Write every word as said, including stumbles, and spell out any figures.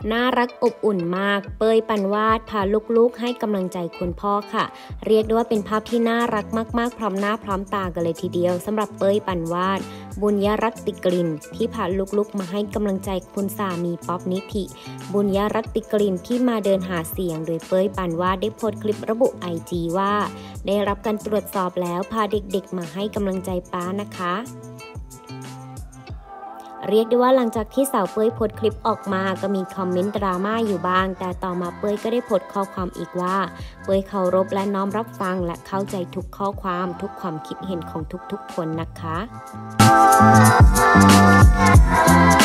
น่ารักอบอุ่นมากเป้ยปานวาดพาลูกๆให้กำลังใจคุณพ่อค่ะเรียกได้ว่าเป็นภาพที่น่ารักมากๆพร้อมหน้าพร้อมตากันเลยทีเดียวสำหรับเป้ยปานวาดบุญยรัตติกลิ่นที่พาลูกๆมาให้กำลังใจคุณสามีป๊อปนิธิบุญยรัตติกลิ่นที่มาเดินหาเสียงโดยเป้ยปานวาดได้โพสต์คลิประบุ ไอ จี ว่าได้รับการตรวจสอบแล้วพาเด็กๆมาให้กำลังใจป้านะคะเรียกได้ว่าหลังจากที่สาวเป้ยโพสต์คลิปออกมาก็มีคอมเมนต์ดราม่าอยู่บ้างแต่ต่อมาเป้ยก็ได้โพสต์ข้อความอีกว่าเป้ยเคารพและน้อมรับฟังและเข้าใจทุกข้อความทุกความคิดเห็นของทุกๆคนนะคะ